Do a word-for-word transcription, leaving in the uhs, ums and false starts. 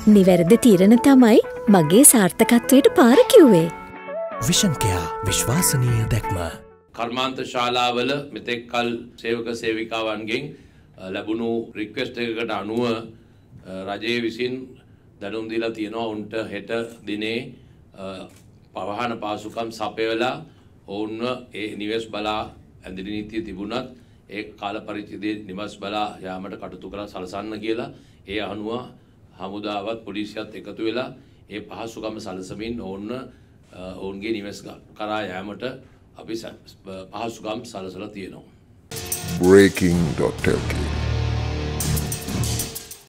නිවැරදි තීරණ තමයි මගේ සාර්ථකත්වයට පාර කිව්වේ. විෂන්කයා විශ්වාසනීය දැක්ම. කර්මාන්ත ශාලාවල මෙතෙක් කල් සේවක සේවිකාවන්ගෙන් ලැබුණු රික්වෙස්ට් එකකට අනුව රජයේ විසින් දැනුම් දීලා තියෙනවා උන්ට හෙට දිනේ පවහන පාසුකම් සපයවලා ඔවුන්ව ඒ නිවෙස් බලා ඇඳිලි නීතිය තිබුණත් ඒ කාල පරිච්ඡේදයේ නිවෙස් බලා යාමට කටයුතු කරලා සලසන්න කියලා ඒ අනුව හමුදාවත් පොලිසියත් එකතු වෙලා ඒ පහසුකම් සලසමින් ඔවුන්ව ඔවුන්ගේ නිවෙස් කරා යාමට අපි පහසුකම් සලසලා තියෙනවා. breaking dot l k